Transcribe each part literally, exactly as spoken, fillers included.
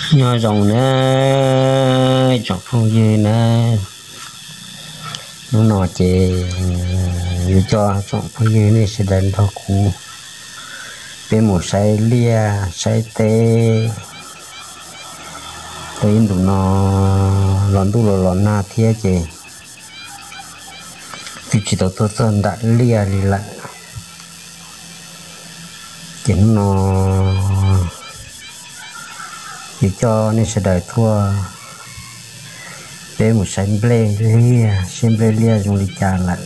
nhỏ rồng nữa chọc không dư nữa nó nọ chè dù cho chọc không dư này sẽ đến thọ cụ bên một say lia say tê tới tụi nó lon tu lon na thia chè thì chỉ tao tôi sơn đã lia đi lại chính nó chỉ cho nên sẽ đợi thua để một sân ble lia xem ble lia dùng đi trà lại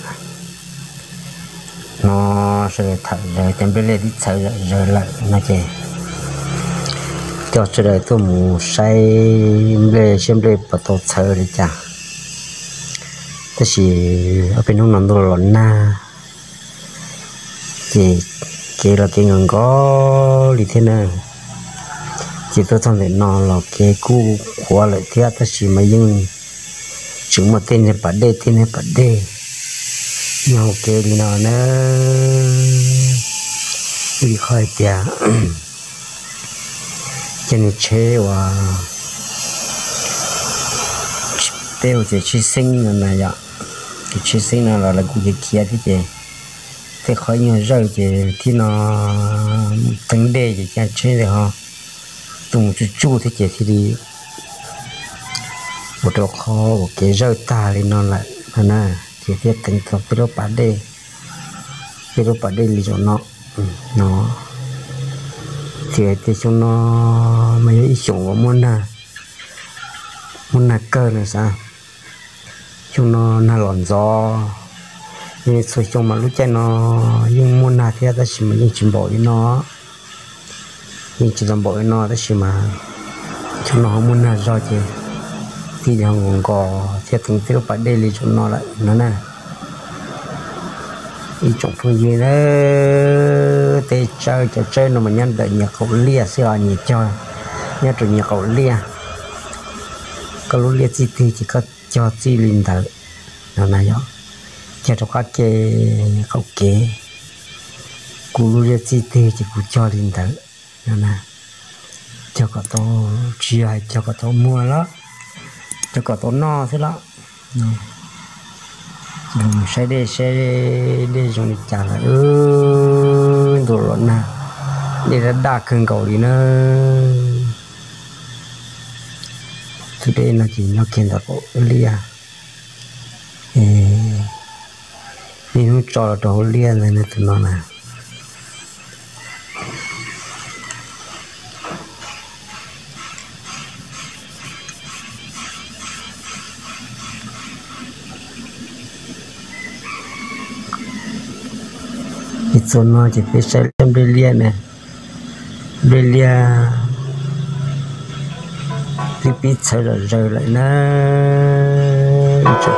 nó sẽ thật rồi tem ble đi sợ rồi lại nó chè cho sẽ đợi thua một say ble xem ble bắt đầu sợ đi trà thế thì ở bên nông nông đồ lợn na thì chỉ là cái ngân có đi thế nào chỉ tôi thằng này nó là cái cú của lại thế ta chỉ mà nhưng chúng mà tên này bắt đê tên này bắt đê nhau cái đi nó nữa đi khỏi tiệt cho nên chế và tiêu chỉ chi sinh là này vậy cái chi sinh là là là cũng cái kia thế chứ thế khỏi nhiều rau chứ thì nó tính đề chỉ cho chế được ha tùng chú chú thế chứ thì đi một đồ kho một cái rau ta lên nó lại là nè chỉ thiết tính thuộc cái đồ bán đề cái đồ bán đề lý do nó nó thì thì chúng nó mấy cái chủng của muốn nè muốn nè cơ này sao chúng nó là lòn gió nhưng số chung mà lúc chơi nó nhưng muốn nè thì ta chỉ mà nhưng chìm bội nó nhưng chỉ làm bội nó đó chỉ mà chúng nó không muốn nè do chứ thì họ còn có thiết từng tiêu phải đây lý chúng nó lại nó nè ý trong phương diện đó tê chơi chơi chơi nó mà nhân đợi nhà cậu lia sẽ là nhị chơi nhà tụi nhà cậu lia có lúc lia chi thì chỉ có cho chi linh thở nó này đó cho cho các cái cậu kế cú lúc lia chi thì chỉ cú cho linh thở nó nè cho cả to chia cho cả to mua đó cho cả to no thế đó dùng xe đi xe đi dùng đi trả lại ư đồ lợn nè để ra đa cơn cầu đi nữa từ đây là chỉ nó kiến được lia nên nó cho là đồ lia này là tụi nó nè ít số nó chỉ phải xây trong đây lia này đây lia thì biết xây rồi rồi lại nó chụp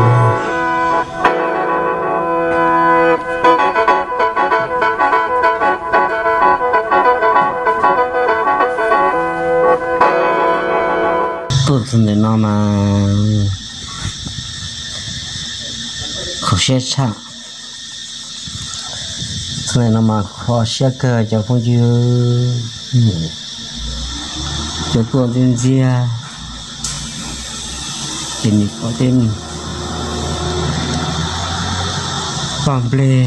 tôi tin là nó mà không sẽ sao này nó mà khó xe cơ cho không chưa cho con tên gì thì có tên con ple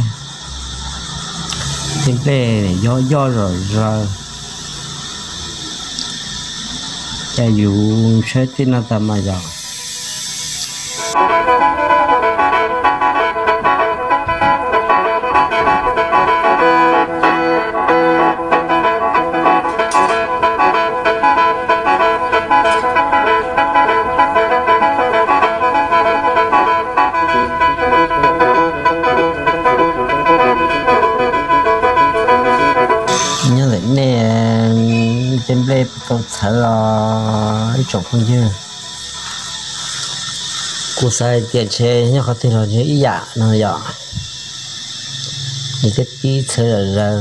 tên ple này do do rồi rồi cho dù sẽ tin là tầm mà giàu trên đây tôi thấy là chụp không chứ cô sai tiền xe nhá có thể là như ý dạ nó dạ thì cái tí xe là ra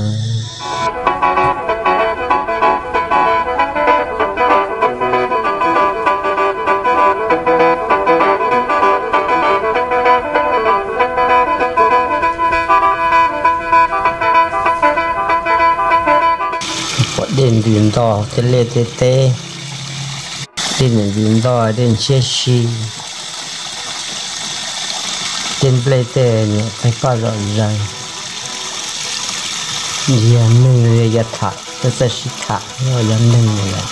đền điện to cái lê tê tê tên những gì đó tên chia sẻ tên plei tê nhỉ phải có rõ ràng giờ nâng giờ thả tôi sẽ xịt thả rồi giờ nâng rồi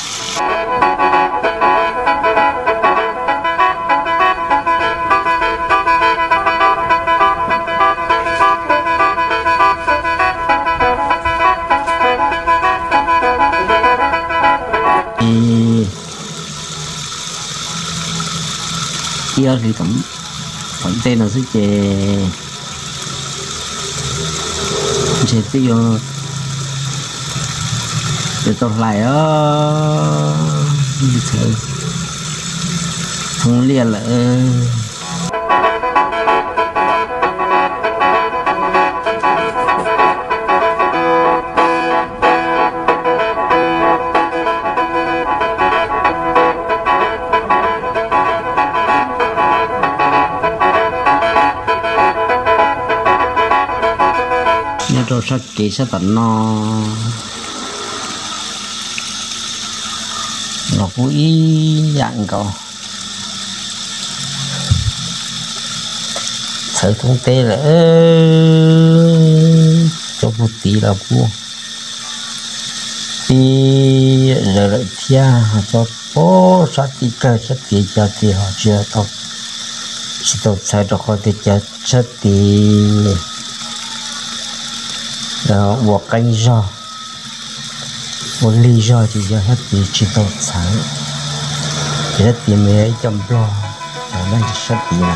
kia thì cũng còn tên là sức chè chè tí vô để tôi lại đó đi thử không liền là rồi sao chị sẽ tận nó nó cũng ý dạng cậu sợ thông tê là cho một tí là vua thì giờ lại thia cho bố sao tí cơ sao tí cho tí họ chưa tao chỉ tao sai cho họ tí cho sao tí đó buộc canh giò một ly giò thì giờ hết thì chỉ tao sáng thì hết thì mấy chấm lo ở đây rất tí nè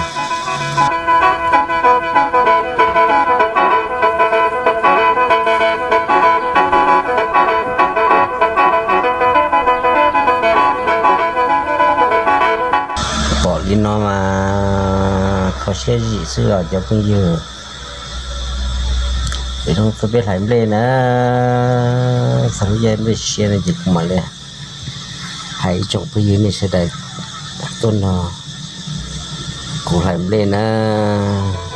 bỏ đi nó mà có xe gì xưa cho bây giờ để không tôi biết làm lên á sáng giờ mới xe này chỉ cũng mà lên hãy trồng bây giờ này sẽ đầy tôn nó cũng làm lên á